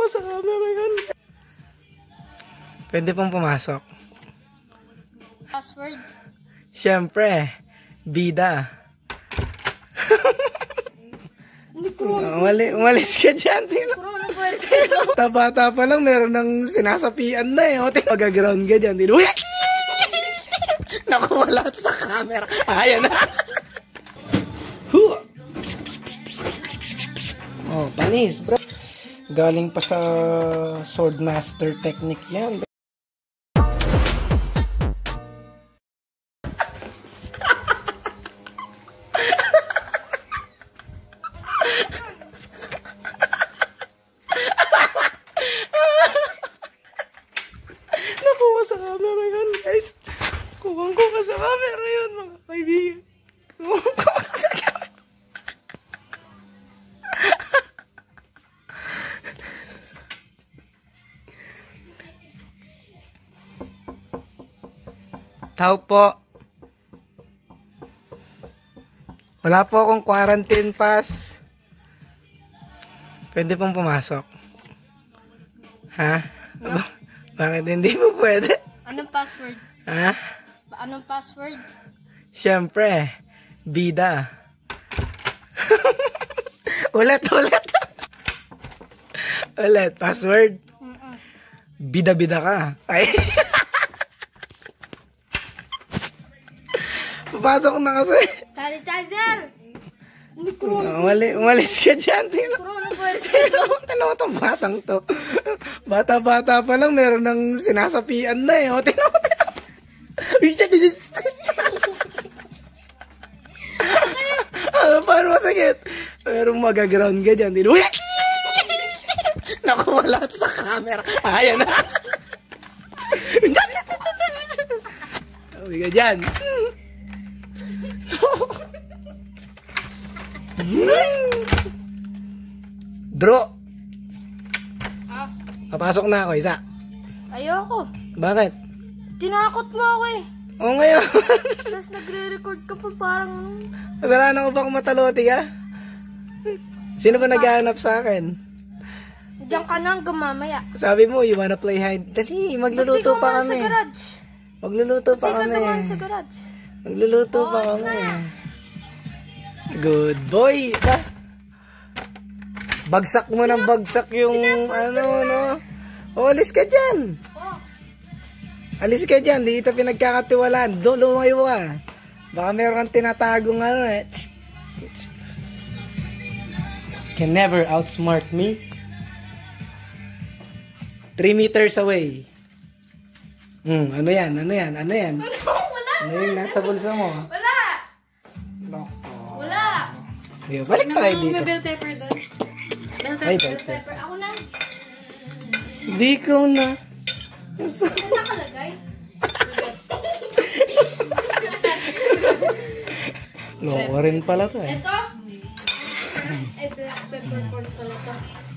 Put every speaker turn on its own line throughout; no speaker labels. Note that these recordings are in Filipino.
sa camera yun. Pwede pong pumasok.
Password.
Siyempre, bida. Umalis ka dyan.
Corona version.
Bata pa lang, meron ng sinasapian na eh. O, mag-ground ka dyan. Naku, wala sa camera. Ayan na. Oh, panis, bro. Galing pa sa Swordmaster technique yan. Nakuha sa camera yun, guys. Kuha sa camera yun, mga kaibigan. Kuha sa camera. Tao po. Wala po akong quarantine pass. Pwede pong pumasok. Ha? No. Bakit hindi mo pwede?
Anong password?
Ha?
Anong password?
Siyempre, bida. Ulit. Ulit, password. Bida-bida ka. Ay. Papasok na kasi.
Sanitizer! Corona.
Umalis ka dyan.
Corona version.
Ano mo itong batang to? Bata-bata pa lang, meron ng sinasapian na eh. O, tinaw. Paano masakit? Pero mag-ground ka dyan. Naku, wala sa camera. Ayan na. Uwi ka dyan. Dro. Papasok na ako, isa.
Ayoko.
Bakit?
Tinakot mo ako eh.
Oo, ngayon.
Tapos nagre-record ka pa parang...
Kasalanan ko ba kung mataloti ka? Sino ba naghahanap sa akin?
Diyan ka na hanggang mamaya.
Sabi mo, you wanna play hide? Dali, magluluto pa kami.
Sa garage.
Magluluto pa kami.
Hindi ka dumaan sa garage.
Magluluto pa kami. Good boy. Bagsak mo ng bagsak yung ano, no? O, alis ka dyan. Alis ka dyan. Di ito pinagkakatiwalaan. Lumayo ka. Baka meron kang tinatagong ano eh. Can never outsmart me. 3 meters away. Ano yan? Ano yan? Ano yan?
Wala.
Ano yung nasa bulsa mo?
Wala. Wala.
Yo, balik pa kayo dito.
Bell pepper doon.
Ay, bell pepper.
Ako na.
Di ko na.
Saan nakalagay?
Loko rin pala to eh.
Ito? Ay, black pepper corn pala to.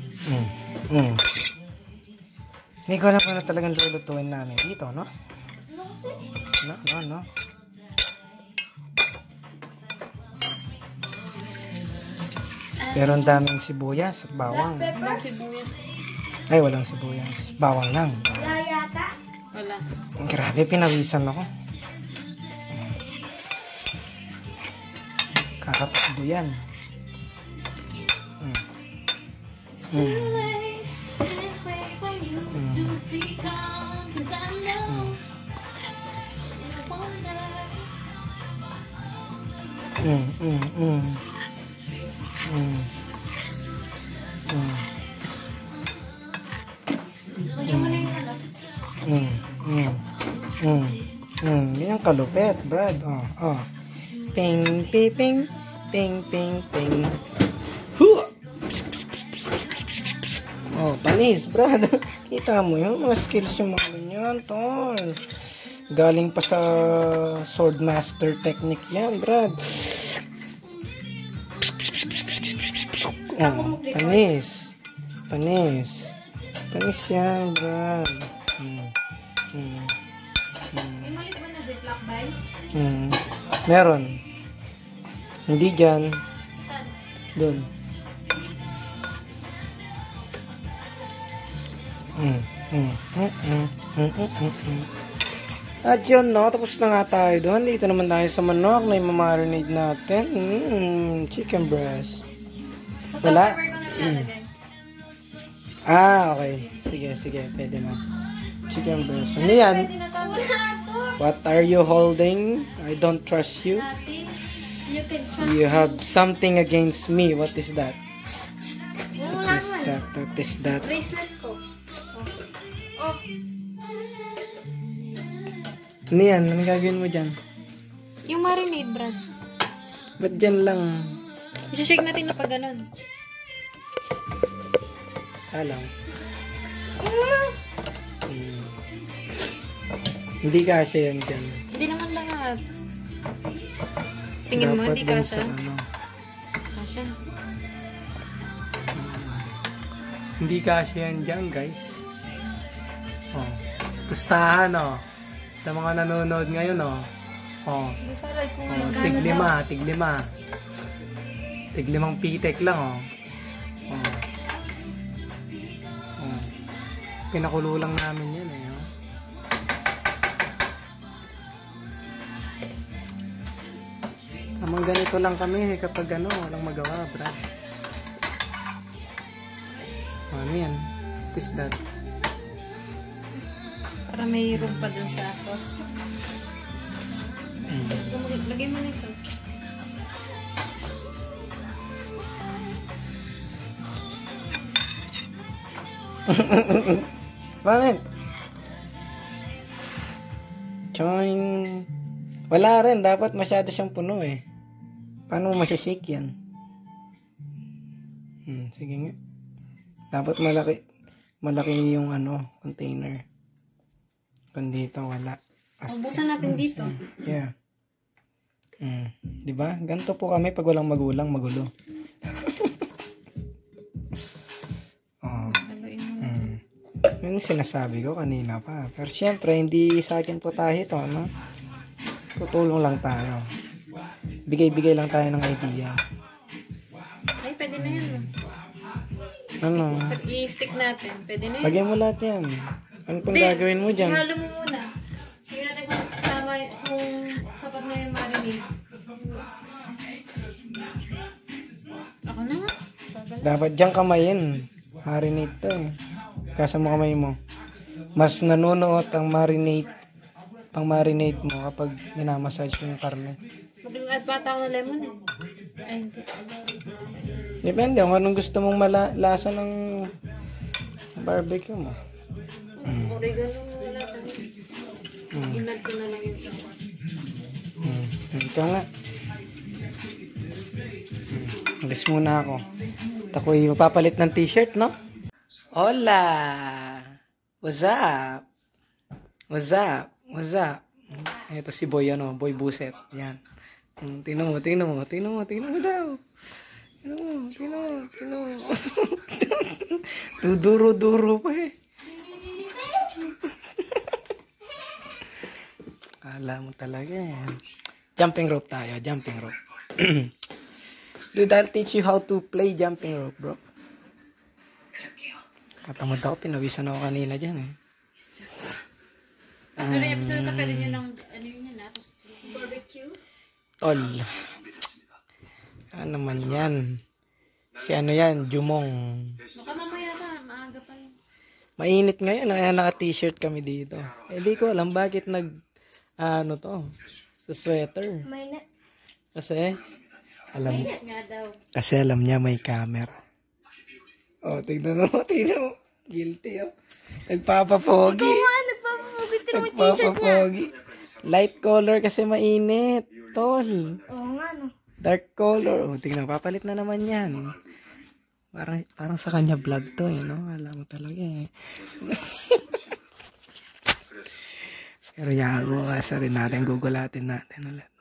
Hindi ko alam kung na talagang lulutuin namin dito, no?
Ano kasi?
No. Pero ang daming sibuyas at bawang.
Black pepper?
Sibuyas.
Ay, walang sibuyas. Bawang lang.
Wala yata.
Wala.
Grabe, pinawisan ako. Kakatakbo yan. Yan ang kalupet, Brad. Ping, ping, ping. Ping, ping, ping. Oh, panis, Brad. Kita mo yun, mga skills yung mga ganyan, tol. Galing pa sa Swordmaster technique yan, Brad. Oh, panis. Panis yan, Brad.
May malit ba na ziplock bay?
Meron. Hindi dyan.
Saan?
Doon. At yun, no, tapos na nga tayo doon. Dito naman tayo sa manok na imamarinate natin. Chicken breast. Wala?
Tupperware ko na lalagay.
Okay. Sige, pwede na. Chicken breast. Ano yan?
Pwede na to.
What are you holding? I don't trust you.
Ate, you can trust
You have something against me. What is that?
Wala
What is
naman.
that? What is that?
Bracelet ko. Oh.
Ano yan? Anong gagawin mo dyan?
Yung marinade, Brad.
Ba't dyan lang?
Isashake natin na pag ganun.
Alam. Hindi kasya yan dyan.
Hindi naman lahat. Tingin mo,
Dapat
hindi
dun
kasha.
sa ano.
Kasha.
Hindi kasya yan dyan, guys. Oh. Pustahan, oh. Sa mga nanonood ngayon, oh. Oh.
Hindi saral ko
Oh,
ngayon.
tiglima. Tiglimang pitek lang, oh. Oh. Oh. Pinakulo lang namin yan, eh, oh. Amang ganito lang kami, kapag ano, walang magawa, Brad. Oh, ano yan? What is that?
Para may room pa dun sa sauce. Lagay mo na yung sauce.
Bakit? Join. Wala rin. Dapat masyado siyang puno eh. Paano mo masyashake yan? Sige nga. Dapat malaki. Malaki yung ano, container. Kung dito wala.
Ubusan natin dito.
Yeah. Diba? Ganito po kami pag walang magulang, magulo.
Haluin mo na.
Yun yung sinasabi ko kanina pa. Pero syempre, hindi sa akin po tayo ito, no? Tutulong lang tayo. Bigay-bigay lang tayo ng idea.
Ay, pwede na yan.
Ano?
Pag i-stick natin, pwede na yan.
Lagyan mo lahat yan. Ano pang
Hindi,
gagawin mo dyan?
ihalo mo muna. Tingnan natin kung tama, kung sapat na yung marinade. Ako na nga. Bagal.
Dapat dyan kamayin. Marinate to eh. Kasa mo kamay mo. Mas nanunuot ang marinate, pang marinate mo kapag minamassage mo yung karne.
Mag-add pa ako ng lemon eh. Ay, hindi.
Depende kung anong gusto mong lasa ng barbecue mo.
Oregano wala sa inad ko na lang yung iba.
Ito nga. Alis muna ako. At ako'y mapapalit ng t-shirt, no? Hola! What's up? What's up? What's up? Ito si Boy, ano? Boy Buset. Yan. Tingnan mo daw. Tingnan mo. Duduro-duro pa eh. Kala mo talaga eh. Jumping rope tayo, jumping rope. Dude, I'll teach you how to play jumping rope, bro. Katamad ako, pinawisan ako kanina dyan eh.
Pero episode ka pwede nyo ng ano yun yan ah.
Barbecue.
Tol. Ano man yan? Si ano yan? Jumong.
Baka mamaya na, maaga pa yun.
Mainit ngayon, kaya naka-t-shirt kami dito. Eh di ko alam bakit ano to? Sa sweater.
May na.
Kasi,
Mainit nga daw.
kasi alam niya may camera. Oh, tignan mo. Guilty, oh. Nagpapapogi.
Nagpapamugit mo yung t-shirt niya.
Nagpapapogi. Light color kasi mainit. Tol.
Oo nga, no.
Dark color. Oh, tignan, papalit na naman yan. Parang sa kanya vlog to, eh, no? Alam mo talaga, eh. Pero yago, kasa rin natin, gugulatin natin ulit.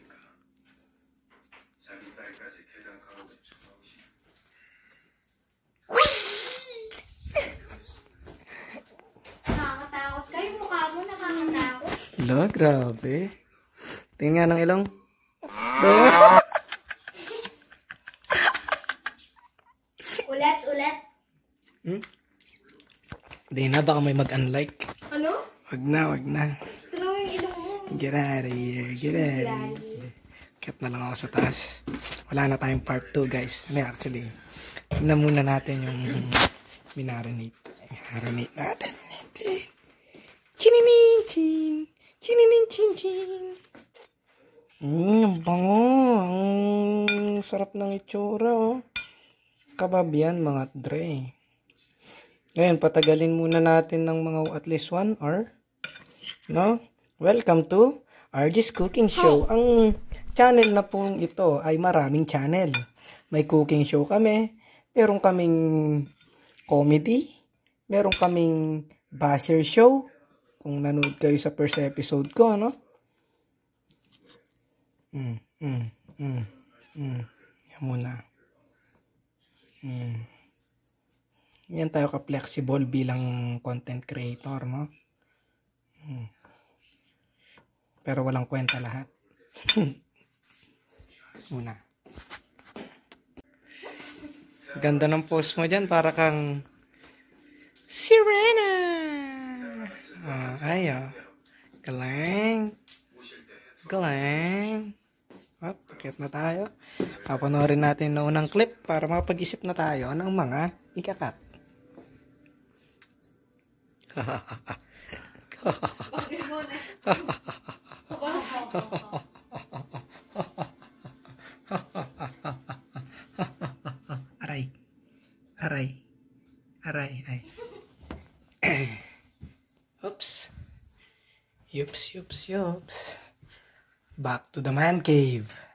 Nakakatakot kayo. Mukha mo nakakatakot.
Lo, grabe. Tingnan nga ng ilong.
Ulit.
Hindi na, baka may mag-unlike.
Ano?
Wag na, wag na.
Ito yung ilong mo.
Get out of here, get out of here. Kat na lang ako sa taas. Wala na tayong part 2, guys. Ano, actually, tingnan muna natin yung minarinate. Marinate natin. Chininin chin. Chininin chin chin. Bango. Ang sarap ng itsura, oh. Kabab yan, mga dre. Ngayon, patagalin muna natin ng mga at least 1 hour. No? Welcome to RG's Cooking Show. Ang channel na pong ito ay maraming channel. May cooking show kami. Meron kaming comedy. Meron kaming basher show. Kung nanood kayo sa first episode ko, no? Yan muna. Yan tayo ka-flexible bilang content creator, no? Pero walang kwenta lahat. Muna. Ganda ng post mo dyan, para kang Sirena! Galing. Galing. Pakit na tayo. Papanoorin natin na unang clip para mapag-isip na tayo ng mga ikakat. Aray. Aray. Aray. Ay. Oops. Yups. Back to the man cave.